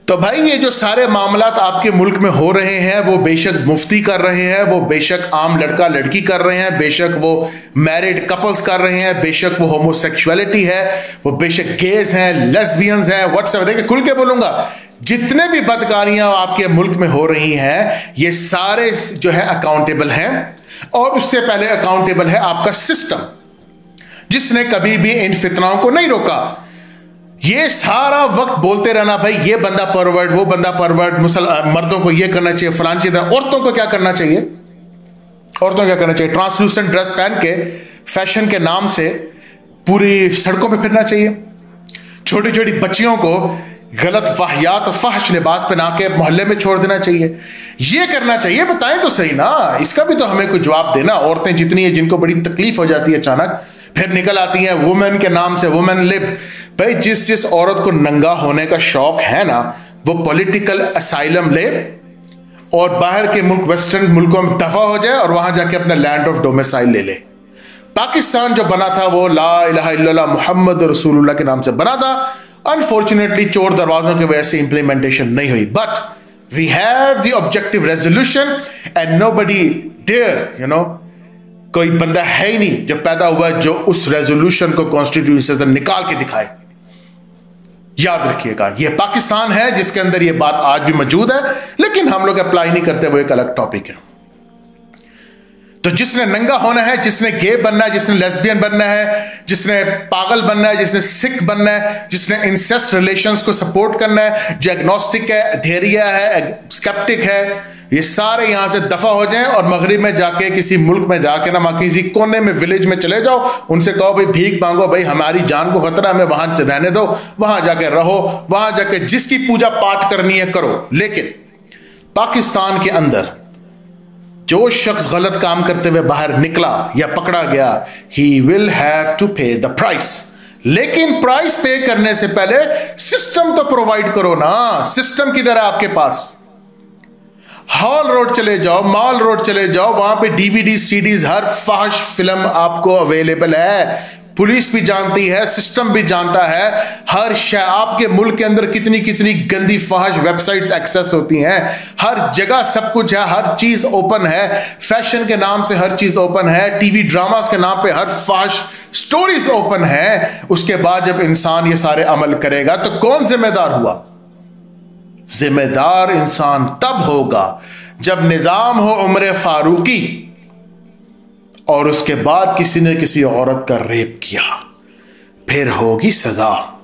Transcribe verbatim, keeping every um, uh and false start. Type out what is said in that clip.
तो भाई ये जो सारे मामलात आपके मुल्क में हो रहे हैं, वो बेशक मुफ्ती कर रहे हैं, वो बेशक आम लड़का लड़की कर रहे हैं, बेशक वो मैरिड कपल्स कर रहे हैं, बेशक वो होमोसेक्सुअलिटी है, वो बेशक गेज हैं, लेस्बियंस हैं, व्हाट्सएवर। देखिए खुल के बोलूंगा, जितने भी बदकारियां आपके मुल्क में हो रही हैं, ये सारे जो है अकाउंटेबल हैं। और उससे पहले अकाउंटेबल है आपका सिस्टम, जिसने कभी भी इन फितनाओं को नहीं रोका। ये सारा वक्त बोलते रहना भाई ये बंदा परवर्ट, वो बंदा परवर्ट, मुसल मर्दों को ये करना चाहिए, फलान चीज। औरतों को क्या करना चाहिए? औरतों को क्या करना चाहिए? ट्रांसलूसेंट ड्रेस पहन के फैशन के नाम से पूरी सड़कों पे फिरना चाहिए। छोटी छोटी बच्चियों को गलत वाहियात और फहश लिबास पहना के मोहल्ले में छोड़ देना चाहिए। ये करना चाहिए। बताएं तो सही ना, इसका भी तो हमें कोई जवाब देना। औरतें जितनी है जिनको बड़ी तकलीफ हो जाती है, अचानक फिर निकल आती हैं वुमेन के नाम से, वुमेन लिब। भाई जिस जिस औरत को नंगा होने का शौक है ना, वो पॉलिटिकल असाइलम ले और बाहर के मुल्क, वेस्टर्न मुल्कों में दफा हो जाए और वहां जाके अपना लैंड ऑफ डोमिसाइल ले ले। पाकिस्तान जो बना था वो ला इलाहा इल्लल्लाह मुहम्मद रसूलुल्लाह के नाम से बना था। अनफॉर्चुनेटली चोर दरवाजों की वजह से इंप्लीमेंटेशन नहीं हुई। But we have the objective resolution and nobody dare, you know, कोई बंदा है ही नहीं जो पैदा हुआ जो उस रेजोल्यूशन को कॉन्स्टिट्यूशन से निकाल के दिखाए। याद रखिएगा, यह पाकिस्तान है जिसके अंदर यह बात आज भी मौजूद है, लेकिन हम लोग अप्लाई नहीं करते, वो एक अलग टॉपिक है। तो जिसने नंगा होना है, जिसने गे बनना है, जिसने लेस्बियन बनना है, जिसने पागल बनना है, जिसने सिख बनना है, जिसने इंसेस्ट रिलेशंस को सपोर्ट करना है, जो एग्नोस्टिक है, धैर्य है, स्केप्टिक है, ये सारे यहां से दफा हो जाएं और मगरिब में जाके किसी मुल्क में जाके ना, किसी कोने में विलेज में चले जाओ, उनसे कहो भाई भीख मांगो, भाई हमारी जान को खतरा, हमें वहां रहने दो, वहां जाके रहो, वहां जाके जिसकी पूजा पाठ करनी है करो। लेकिन पाकिस्तान के अंदर जो शख्स गलत काम करते हुए बाहर निकला या पकड़ा गया, he will have to pay the price. लेकिन प्राइस पे करने से पहले सिस्टम तो प्रोवाइड करो ना। सिस्टम किधर है आपके पास? हॉल रोड चले जाओ, मॉल रोड चले जाओ, वहां पे डीवीडी सीडीज, हर फाहश फिल्म आपको अवेलेबल है। पुलिस भी जानती है, सिस्टम भी जानता है, हर शय आपके मुल्क के अंदर कितनी कितनी गंदी फाहश वेबसाइट्स एक्सेस होती हैं। हर जगह सब कुछ है, हर चीज ओपन है। फैशन के नाम से हर चीज ओपन है, टीवी ड्रामास के नाम पे हर फाहश स्टोरीज ओपन है। उसके बाद जब इंसान ये सारे अमल करेगा तो कौन जिम्मेदार हुआ? जिम्मेदार इंसान तब होगा जब निजाम हो उम्र फारूकी और उसके बाद किसी ने किसी औरत का रेप किया, फिर होगी सजा।